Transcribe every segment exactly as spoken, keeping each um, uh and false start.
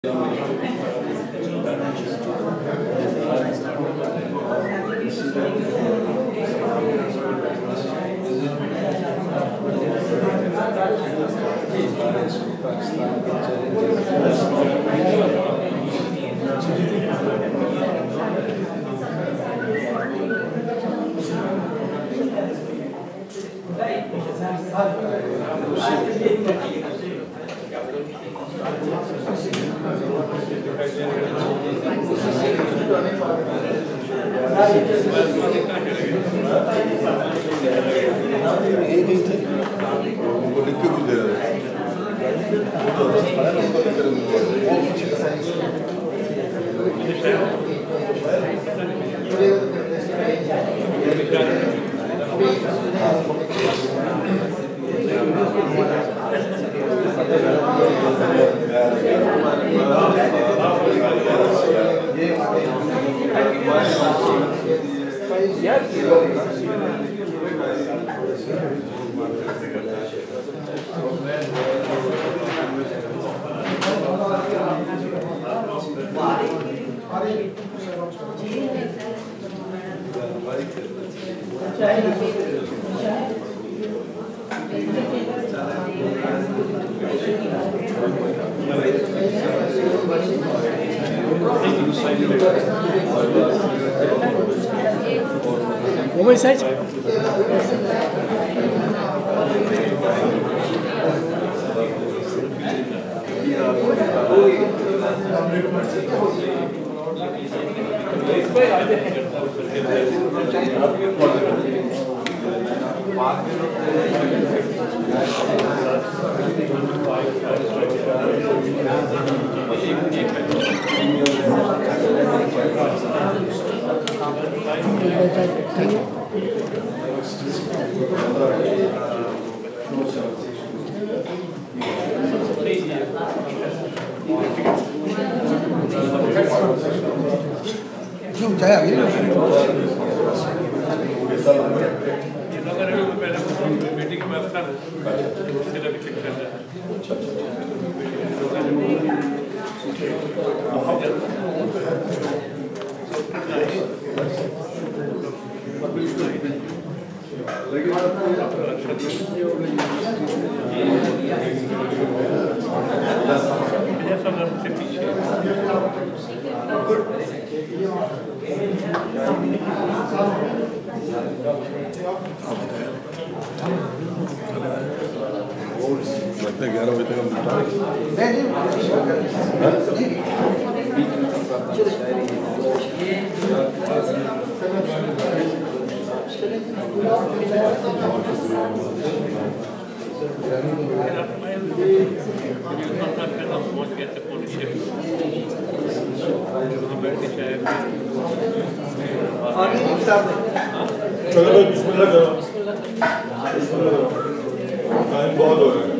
What was that? Não, já é aí. लगता है ग्यारह बजे तक हम चलो भाई बिस्मिल्लाह करो टाइम बहुत हो रहा है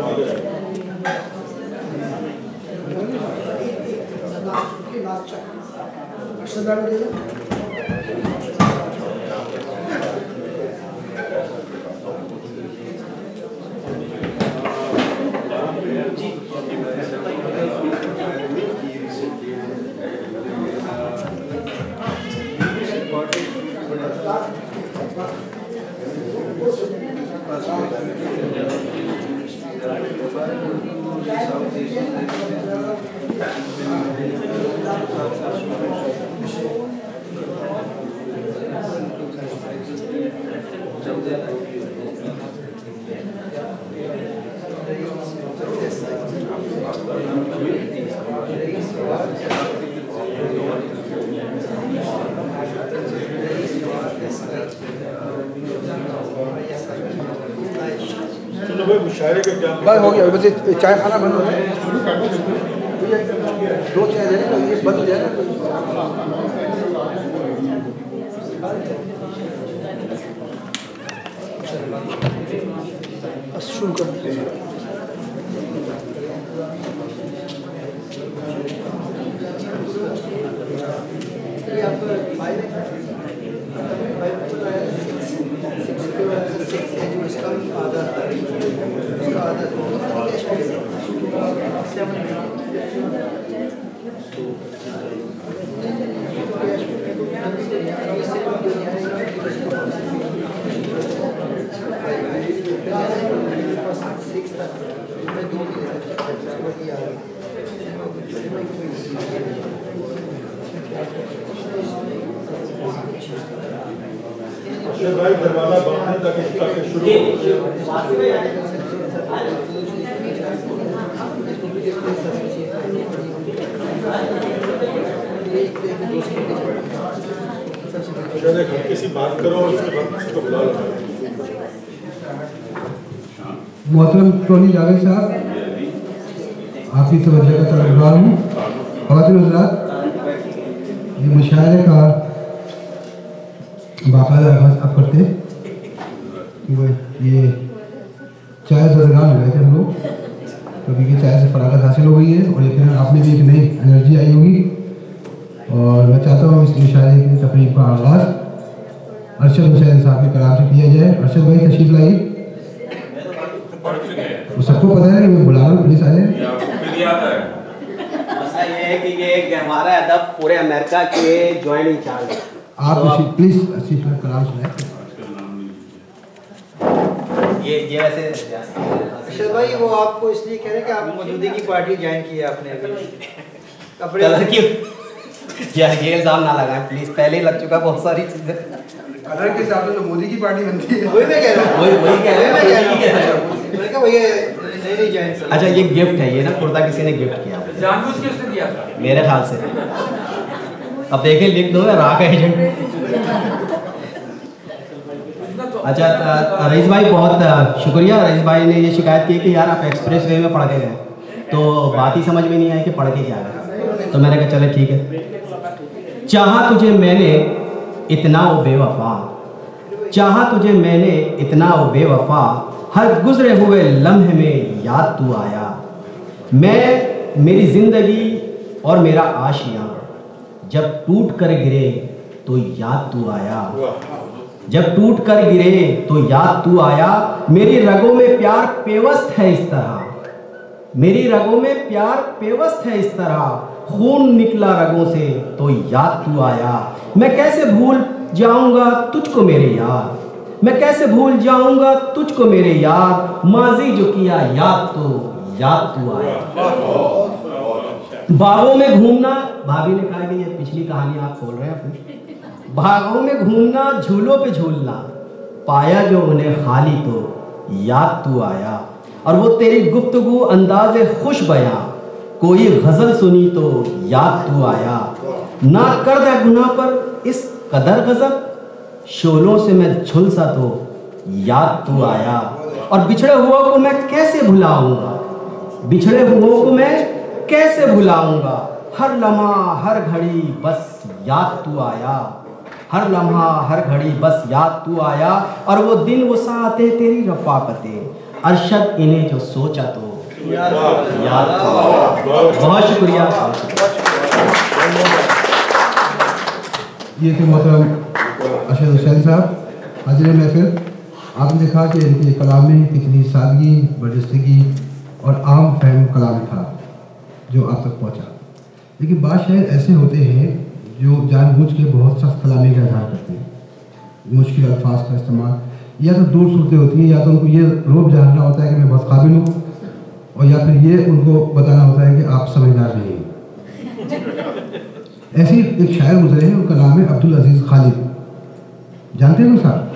चलो भाई मुशायरे का क्या बस हो गया बस चाय खाना बंद हो गया दो चाय दे तो ये बंद हो जाएगा शुरू कर ये आप फाइल आधा भाई दरवाजा बंद तक तक शुरू किसी बात करो उसके बाद उसको बुला लो। मोहतरम टोनी जावेद साहब, आपकी तवज्जो का तलबगार हूँ। ख़वातीन हज़रात, ये मुशायरे का बाकायदा आगाज़ आप करते वो ये चाय दरगाह हो गए थे हम लोग, क्योंकि ये चाय से फरागत हासिल हो गई है और यकीन आप में भी एक नई एनर्जी आई होगी। और मैं चाहता हूँ इस मुशायरे की तकरीब का आगाज़ अरशद हुसैन साहब के कलाम से किया जाए। अरशद भाई तशरीफ लाइए। वो सबको पता है कि मैं बुला रहा हूँ, पुलिस आ जाए। मसला ये है कि ये हमारा अदब पूरे अमेरिका के जॉइंट इंचार्ज है। आप तो प्लीज अच्छी कलाम सुनाए। ये ये वैसे अरशद भाई वो आपको इसलिए कह रहे हैं कि आप मौजूदगी की पार्टी ज्वाइन की है आपने अभी कपड़े कलर की यार ये इल्जाम ना लगाएं प्लीज, पहले ही लग चुका बहुत सारी चीजें। कलर के हिसाब से तो मोदी की पार्टी बनती है। वही मैं कह रहा हूँ वही वही कह रहे हैं मैं कह रहा वही कह रहे हैं। हूँ मैंने कहा भैया नहीं नहीं ज्वाइन। अच्छा ये गिफ्ट है, ये ना कुर्ता किसी ने गिफ्ट किया जानबूझ के उसने दिया था मेरे ख्याल से। अब देखिए लिख दो रा का एजेंट। अच्छा रईस भाई बहुत शुक्रिया। रईस भाई ने ये शिकायत की कि यार आप एक्सप्रेस वे में पढ़ के गए, तो बात ही समझ में नहीं आई कि पढ़ के क्या गए। तो मैंने कहा चले ठीक है। चाहा तुझे मैंने इतना ओ बेवफा, चाहा तुझे मैंने इतना ओ बेवफा, हर गुजरे हुए लम्हे में याद तू आया। मैं मेरी जिंदगी और मेरा आशियाँ जब टूट कर गिरे तो याद तू आया, जब टूट कर गिरे तो याद तू आया। मेरी रगों में प्यार पेवस्त है इस तरह, मेरी रगों में प्यार पेवस्त है इस तरह, खून निकला रगों से तो याद तू आया। मैं कैसे भूल जाऊंगा तुझको मेरे यार, मैं कैसे भूल जाऊंगा तुझको मेरे यार, माजी जो किया याद तो याद तू आया। बागों में घूमना, भाभी ने कहा कि ये पिछली कहानी आप खोल रहे हैं अपनी। बागों में घूमना, झूलों पे झूलना, पाया जो उन्हें खाली तो याद तू आया। और वो तेरी गुफ्तगू अंदाज़े खुश बयां, कोई गज़ल सुनी तो याद तू आया। ना कर दे गुनाह पर इस कदर गज़ब, शोलों से मैं झुलसा तो याद तू आया। और बिछड़े हुओं को मैं कैसे भुलाऊंगा, बिछड़े हुओं को मैं कैसे भुलाऊंगा, हर लम्हा हर घड़ी बस याद तू आया, हर लम्हा हर घड़ी बस याद तू आया। और वो दिन वो सातें तेरी रफ़ाकतें, अरशद इन्हें जो सोचा तो याद तू आया। बहुत शुक्रिया। ये थे मोहतरम अरशद हुसैन साहब। हाजिर महफिल, आपने देखा कि इनके कलाम में कितनी सादगी, बरजस्तगी और आम फहम कलाम था जो आप तक पहुंचा। लेकिन बाद शायद ऐसे होते हैं जो जानबूझ के बहुत सख्त कलामी का इजहार करते हैं, मुश्किल अल्फाज का इस्तेमाल, या तो दूर सूरतें होती हैं, या तो उनको ये रोब जानना होता है कि मैं बहुत काबिल हूँ, और या फिर ये उनको बताना होता है कि आप समझदार नहीं हैं। ऐसे एक शायर गुजरे हैं, उनका नाम है अब्दुल अजीज़ खालिद। जानते हैं वो साहब?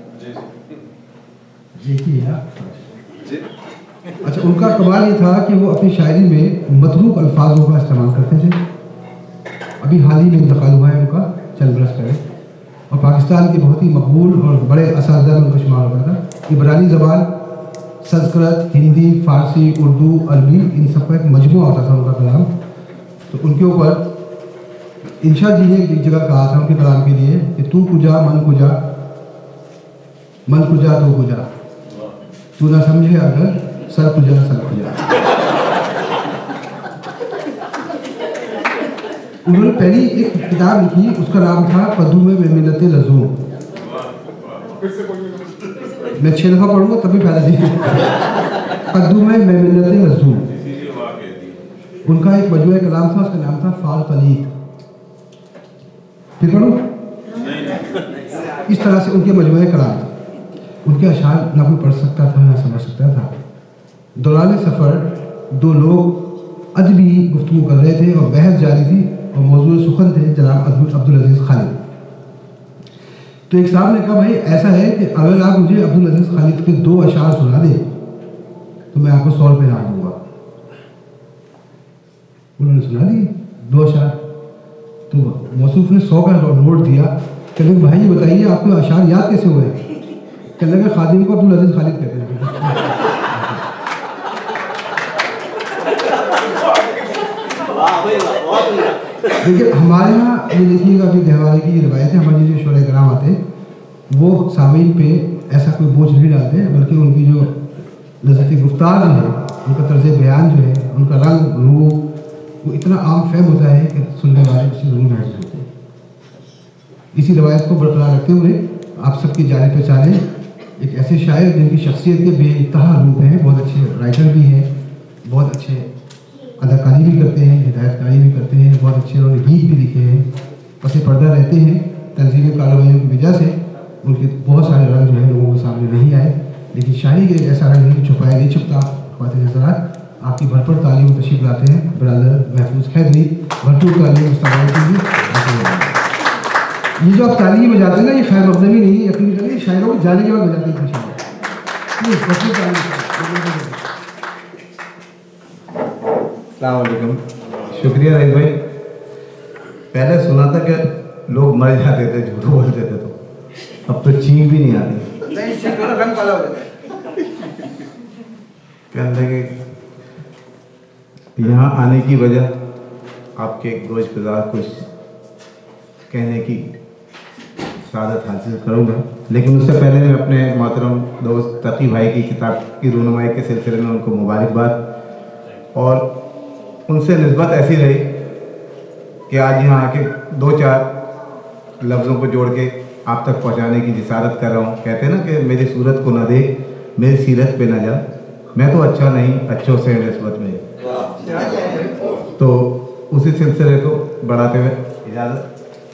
जी जी है। अच्छा, उनका कमाल ये था कि वो अपनी शायरी में मतरूक अल्फाजों का इस्तेमाल करते थे। अभी हाल ही में इंतकाल हुआ है उनका, चंद बरस पहले, और पाकिस्तान के बहुत ही मकबूल और बड़े असातिज़ा में उनका शुमार होता था। इब्रानी ज़बान, संस्कृत, हिंदी, फारसी, उर्दू, अरबी, इन सब का एक मजमूआ होता था उनका कलाम। तो उनके ऊपर इंशा जी ने एक जगह कहा था उनके कलाम के लिए कि तू कुजा मन कुजा, मन कुजा तू कुजा, तू ना समझे अगर सर कुजा सर कुजा। उन्होंने पहली एक किताब लिखी, उसका नाम था कद्दू में मिन्नते लज़ूम। मैं छह दफ़ा पढ़ूंगा तभी फायदा नहीं। कद्दू में मिन्नते लज़ूम। उनका एक मजमूआ कलाम था, उसका नाम था फाल तलीत। फिर पढ़ूं? इस तरह से उनके मजमूआ कलाम, उनके अशार ना कोई पढ़ सकता था ना समझ सकता था। दौरान सफ़र दो लोग अदबी गुफ्तगू कर रहे थे और बहस जारी थी और मौजूद सुखन थे जनाब अब्दुल अजीज़ खालिद। तो एक साहब ने कहा, भाई ऐसा है कि अगर आप मुझे अब्दुल अजीज़ खालिद के दो अशार सुना दें तो मैं आपको सौ रुपये इनाम दूंगा। उन्होंने सुना दिए दो अशार, तो मौसूफ ने सौ का नोट दिया। कहने भाई ये बताइए आपको अशार याद कैसे हुए? कहने लगा खादिम को अब्दुल अजीज़ खालिद कहते हैं। देखिए हमारे यहाँ ये देखिएगा अभी देहवारे की रिवायत है, हमारे जो शोरे कराम आते हैं वो सामीन पे ऐसा कोई बोझ नहीं डालते, बल्कि उनकी जो लज़्ज़त गुफ्तार जो है, उनका तर्ज बयान जो है, उनका रंग रूप वो इतना आम फहम होता है कि सुनने वाले उसी ज़रूर महसूस होते हैं। इसी रवायत को बरकरार रखते हुए आप सबकी जाने पहचाने एक ऐसे शायर जिनकी शख्सियत के बेइंतहा रूप हैं, बहुत अच्छे राइटर भी हैं, बहुत अच्छे अदाकारी भी करते हैं, हिदायतकारी भी करते हैं, बहुत अच्छे उन्होंने गीत भी लिखे हैं, पसे पर्दा रहते हैं। तंजीमी कार्रवाइयों की वजह से उनके बहुत सारे रंग जो है लोगों के सामने नहीं आए, लेकिन शायरी के ऐसा रंग नहीं छुपाया नहीं छुपता। ख्वातीन हज़रात आपकी भरपूर तालीम तशरीफ लाते हैं ब्रदर महफूज खैदरी, भरपूर तालीम इस्तेमाल कीजिए। ये जो आप तालीम में जाते हैं ना, ये खैर मकदमी नहीं, यकीन करिए शायरों को जाने के बाद बजाते हैं खुशी। अस्सलामुअलैकुम, शुक्रिया रईस भाई। पहले सुना था कि लोग मर जाते थे झूठ बोलते थे, तो अब तो चीख भी नहीं आती। कहने लगे यहाँ आने की वजह आपके गोशगुजार कुछ कहने की सादत हासिल करूँगा, लेकिन उससे पहले मैं अपने मोहतरम दोस्त तकी भाई की किताब की रूनुमाई के सिलसिले में उनको मुबारकबाद, और उनसे निस्बत ऐसी रही कि आज यहाँ आके दो चार लफ्ज़ों को जोड़ के आप तक पहुँचाने की जिसारत कर रहा हूँ। कहते हैं ना कि मेरी सूरत को ना देख, मेरी सीरत पे ना जा, मैं तो अच्छा नहीं अच्छों से निस्बत में। तो उसी सिलसिले को बढ़ाते हुए इजाज़त,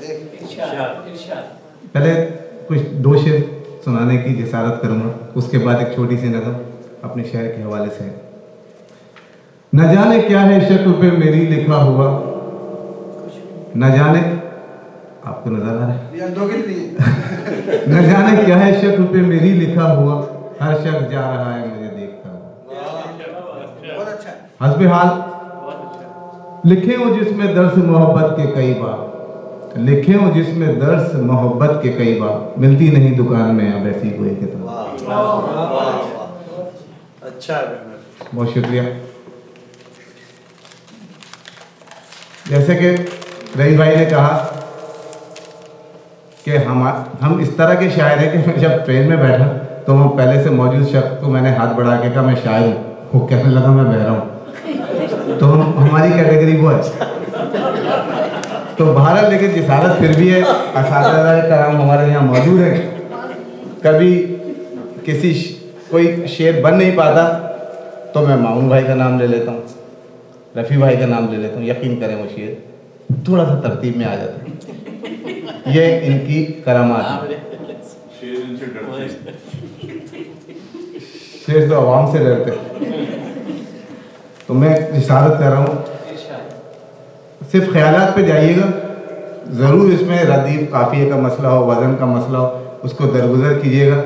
पहले कुछ दो शेर सुनाने की जिसारत करूँगा, उसके बाद एक छोटी सी नज़म अपने शहर के हवाले से। न जाने क्या है शक्ल पे मेरी लिखा हुआ, न जाने आपको नजर आ रहा है न जाने क्या है शक्ल पे मेरी लिखा हुआ, हर शख्स जा रहा है मुझे देखता हुआ। हस्बे हाल लिखे हो जिसमें दर्स मोहब्बत के कई बार, लिखे हो जिसमें दर्स मोहब्बत के कई बार, मिलती नहीं दुकान में अब ऐसी कोई किताब। अच्छा, बहुत शुक्रिया। जैसे कि रईस भाई ने कहा कि हम हम इस तरह के शायर हैं कि जब ट्रेन में बैठा तो वो पहले से मौजूद शख्स को मैंने हाथ बढ़ा के कहा मैं शायर हूँ, वो कहने लगा मैं बह रहा हूँ, तो हम हमारी कैटेगरी वो है। तो भारत लेकिन जिसारत फिर भी है, असातिज़ा कराम हमारे यहाँ मौजूद है। कभी किसी कोई शेर बन नहीं पाता तो मैं मामून भाई का नाम ले लेता हूँ, रफ़ी भाई का नाम ले लेता हूँ, यकीन करें वो शेर थोड़ा सा तरतीब में आ जाता है। ये इनकी करामात है। शेर तो आवाम से डरते, तो मैं इशारत कर रहा हूँ, सिर्फ ख्यालात पे जाइएगा, ज़रूर इसमें रदीफ काफ़िए का मसला हो, वज़न का मसला हो, उसको दरगुजर कीजिएगा।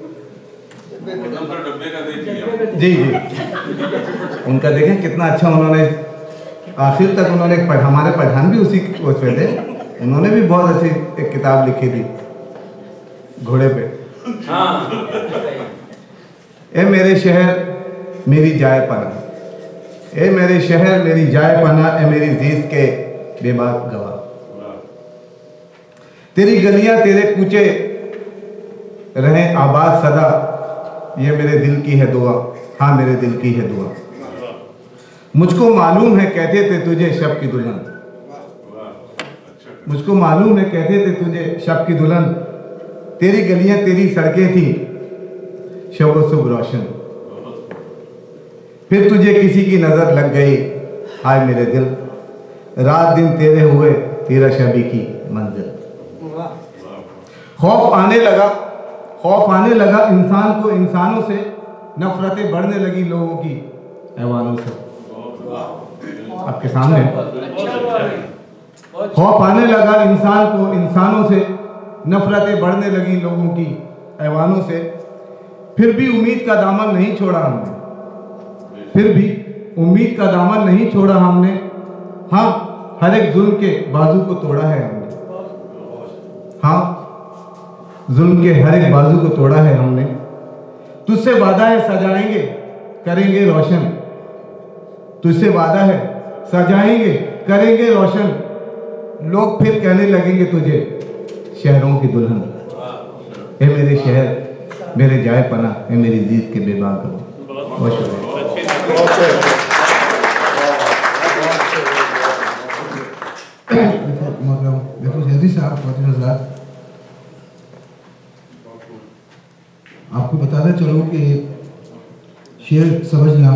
जी जी, उनका देखें कितना अच्छा उन्होंने आखिर तक उन्होंने पढ़, हमारे पठान भी उसी उसमें थे, उन्होंने भी बहुत अच्छी एक किताब लिखी थी घोड़े पे। ए मेरे शहर मेरी जाए पना, ए मेरे शहर मेरी जाए पना, ए मेरी जीत के बेबाक गवाह, तेरी गलियां तेरे कूचे रहें आबाद सदा, ये मेरे दिल की है दुआ, हाँ मेरे दिल की है दुआ। मुझको मालूम है कहते थे तुझे शब की दुल्हन, मुझको मालूम है कहते थे तुझे शब की दुल्हन, तेरी गलियां तेरी सड़कें थी शब व सुबह रोशन, फिर तुझे किसी की नजर लग गई हाय मेरे दिल, रात दिन तेरे हुए तेरा शबी की मंजिल। खौफ आने लगा खौफ आने लगा इंसान को इंसानों से, नफरतें बढ़ने लगी लोगों की हैवानों से। आपके सामने खौफ आने लगा इंसान को इंसानों से, नफरतें बढ़ने लगी लोगों की हैवानों से। फिर भी उम्मीद का दामन नहीं छोड़ा हमने, फिर भी उम्मीद का दामन नहीं छोड़ा हमने। हाँ, हर एक जुल्म के बाजू को तोड़ा है हमने। हाँ, जुल्म के हर एक बाजू को तोड़ा है हमने। तुझसे वादा है सजाएंगे करेंगे रोशन, तुझसे वादा है सजाएंगे करेंगे रोशन। लोग फिर कहने लगेंगे तुझे शहरों की दुल्हन। ए मेरे शहर मेरे जाए पना, ए मेरी जीत के बेबाक हो। बहुत शुक्रिया। आपको बताना चलो कि शेर समझना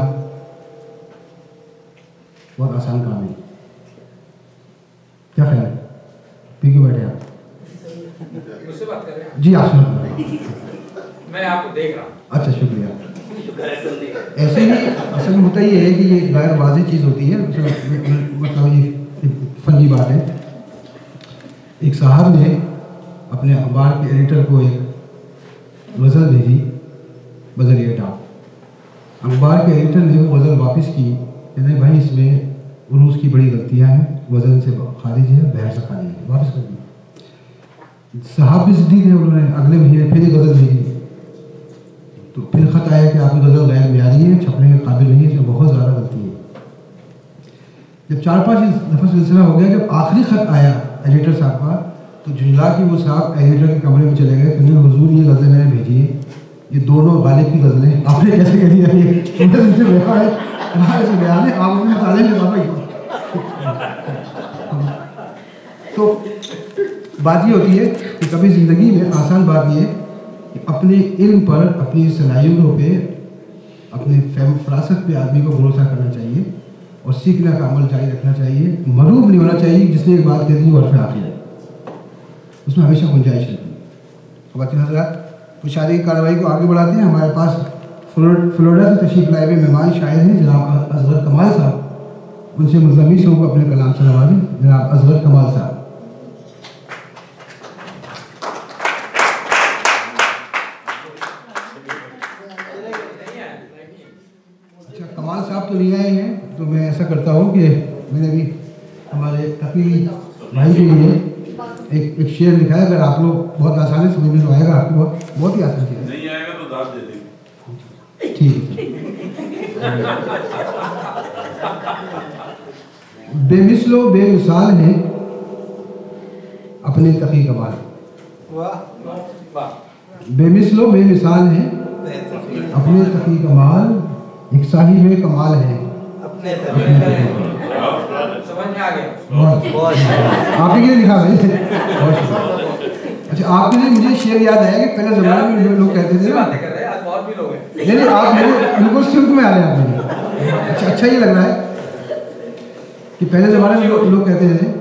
बहुत आसान काम है। क्या ख्याल है? पी के बैठे आप? मुझसे बात कर रहे हैं? जी आप सुन रहे हैं। मैं आपको देख रहा हूँ। अच्छा शुक्रिया। ऐसे ही असल में होता ये है कि ये गैर वाज़ेह चीज़ होती है, मतलब ये फनी बात है। एक साहब ने अपने अखबार के एडिटर को एक गज़ल भेजी बदल ये डाक। अखबार के एडिटर ने वो गज़ल वापस की, कहते भाई इसमें उरूस की बड़ी गलतियाँ हैं, गज़ल से खारिज है, बहर से खारिज है, वापस कर दी। साहब भी सिद्दीक है, उन्होंने अगले महीने फिर एक गज़ल भेजी, तो फिर ख़त आया कि आपकी गज़ल गैर मेयारी है, छपने के काबिल नहीं है, इसमें बहुत ज़्यादा गलती है। जब चार पाँच दफ़ा सिलसिला हो गया, जब आखिरी ख़त आया एडिटर साहब का, तो जुमला की वो साहब एडिटर के कमरे में चले गए, कहने हुजूर ये गज़लें मैंने भेजी है, ये दोनों गालिब की गज़लें आपने कैसे कह दिया? ये इनसे बयान है, हमारे से बयान है, आप अपने मताले में इजाफा किया। तो बात ये होती है कि कभी ज़िंदगी में आसान बात ये कि अपने इल्म पर, अपनी सलाहियतों पे, अपने फहम फरासत पे आदमी को भरोसा करना चाहिए और सीखने का अमल जारी रखना चाहिए। मरूब नहीं होना चाहिए जिसने एक बात कह दी और फिर आखिर है, उसमें हमेशा गुंजाइश रहती है। ख़वातीन हज़रात, तो शायरी की कार्रवाई को आगे बढ़ाते हैं। हमारे पास फ्लोरिडा से तशरीफ़ लाए हुए मेहमान शायर हैं जनाब असगर कमाल साहब, उनसे मुज़म्मिल होकर अपने कलाम से नवाजें। जनाब असगर कमाल साहब। अच्छा, कमाल साहब तो नहीं आए हैं, तो मैं ऐसा करता हूँ कि मैंने भी हमारे तकी भाई के लिए एक एक शेर लिखा है। अगर आप लोग बहुत आसानी से समझ में तो आएगा, आपको बहुत बहुत ही आसान शेर। नहीं आएगा तो दाद दे देंगे। ठीक है। बेमिसलो बेमिसाल है अपने तकी कमाल। बेमिसलो बेमिसाल है अपने तकी कमाल, एक साहिब कमाल है अपने समझ में आ गया? आप ही के लिए लिखा भाई, बहुत शुक्रिया। अच्छा, आपके लिए मुझे शेर याद आया कि पहले ज़माने में लोग कहते थे ना, बातें कर रहे हैं, आज और भी लोग हैं। नहीं नहीं, आप मेरे बिल्कुल सिर्फ में आ रहे हैं आप मेरे। अच्छा अच्छा ये लग रहा है कि पहले ज़माने में लोग लोग कहते थे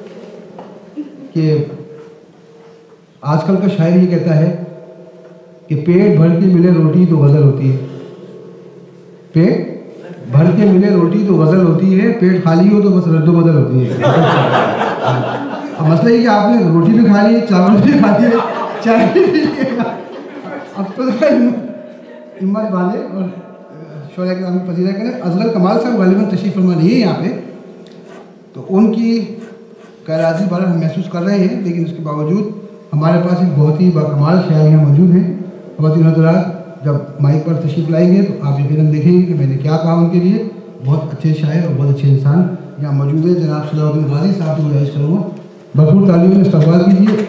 कि आजकल का शायर ये कहता है कि पेट भर के मिले रोटी तो गज़ल होती है, पेट भर के मिले रोटी तो गज़ल होती है, पेट खाली हो तो बस रद्दो बदल होती है। अब मसला ये कि आपने रोटी भी खा ली, चावल भी खा लिए, चाय भी पी लिया, अब तो हिम्मत बांधे और शोरा के नाम पसीना करें। असगर कमाल साहब गालिबन तशरीफ़ फरमा नहीं है यहाँ पे, तो उनकी गैराज़ी बार हम महसूस कर रहे हैं, लेकिन उसके बावजूद हमारे पास एक बहुत ही बाकमाल शायर यहाँ मौजूद हैं। ख़वातीन हज़रात, जब माइक पर तशरीफ़ लाएंगे तो आप यकीनन देखेंगे कि मैंने क्या कहा उनके लिए। बहुत अच्छे शायर और बहुत अच्छे इंसान यहाँ मौजूद है। जनाब सलाउद्दीन गाजी साहब को गुजारिश करूँगा भरपूर तालियों में इस्तकबाल कीजिए।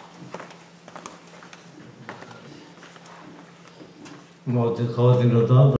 बहुत ख़वातीन